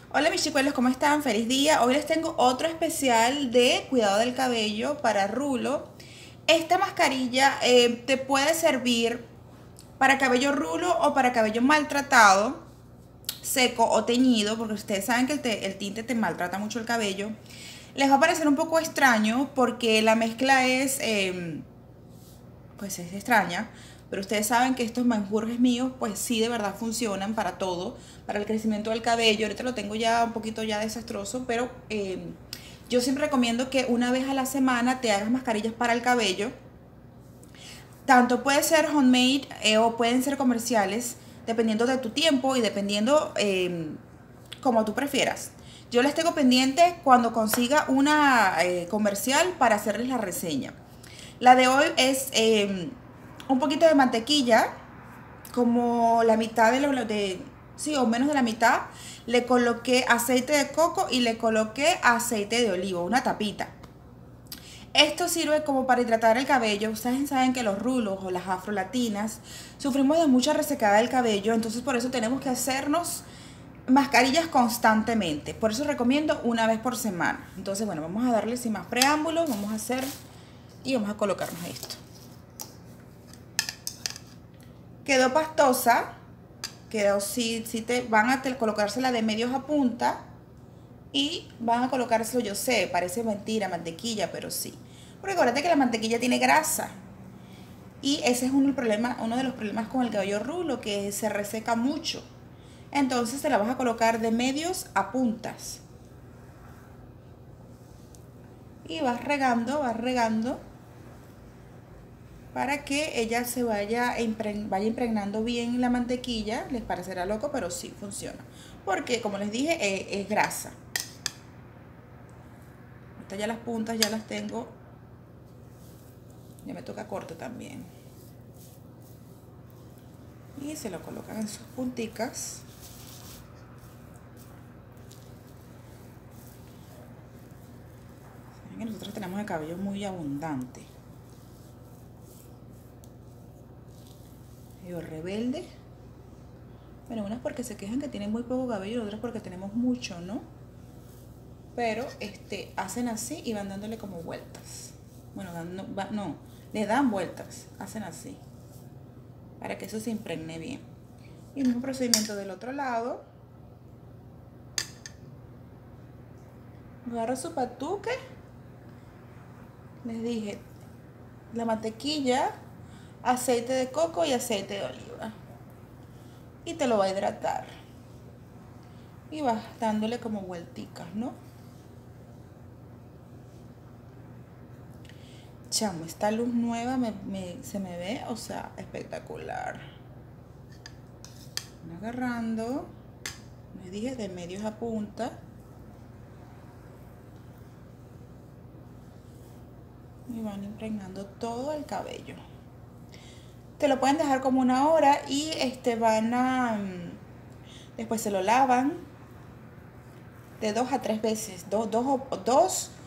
Hola mis chicuelos, ¿cómo están? Feliz día. Hoy les tengo otro especial de cuidado del cabello para rulo. Esta mascarilla te puede servir para cabello rulo o para cabello maltratado, seco o teñido, porque ustedes saben que el tinte te maltrata mucho el cabello. Les va a parecer un poco extraño porque la mezcla pues es extraña, pero ustedes saben que estos menjurjes míos, pues sí de verdad funcionan para todo, para el crecimiento del cabello. Ahorita lo tengo ya un poquito ya desastroso, pero yo siempre recomiendo que una vez a la semana te hagas mascarillas para el cabello. Tanto puede ser homemade o pueden ser comerciales, dependiendo de tu tiempo y dependiendo como tú prefieras. Yo les tengo pendiente cuando consiga una comercial para hacerles la reseña. La de hoy es un poquito de mantequilla, como la mitad sí, o menos de la mitad. Le coloqué aceite de coco y le coloqué aceite de oliva, una tapita. Esto sirve como para hidratar el cabello. Ustedes saben que los rulos o las afrolatinas sufrimos de mucha resecada del cabello, entonces por eso tenemos que hacernos mascarillas constantemente. Por eso recomiendo una vez por semana. Entonces, bueno, vamos a darle sin más preámbulos, vamos a hacer y vamos a colocarnos esto. Quedó pastosa, quedó si te van a colocársela de medios a punta y van a colocárselo, yo sé, parece mentira, mantequilla, pero sí. Porque acuérdate que la mantequilla tiene grasa. Y ese es uno de los problemas con el cabello rulo, que se reseca mucho. Entonces te la vas a colocar de medios a puntas. Y vas regando para que ella se vaya impregnando bien la mantequilla. Les parecerá loco, pero sí funciona. Porque, como les dije, es grasa. Estas ya las puntas ya las tengo. Ya me toca corte también. Y se lo colocan en sus punticas. Saben que nosotros tenemos el cabello muy abundante. Rebelde. Bueno, unas porque se quejan que tienen muy poco cabello, otras porque tenemos mucho, ¿no? Pero hacen así y van dándole como vueltas. Bueno, no, le dan vueltas, hacen así, para que eso se impregne bien. Y el mismo procedimiento del otro lado. Agarra su patuque. Les dije, la mantequilla, aceite de coco y aceite de oliva. Y te lo va a hidratar. Y vas dándole como vuelticas, ¿no? Chamo, esta luz nueva se me ve, o sea, espectacular. Agarrando, me dije, de medios a punta. Y van impregnando todo el cabello. Te lo pueden dejar como una hora y después se lo lavan de 2 a 3 veces, dos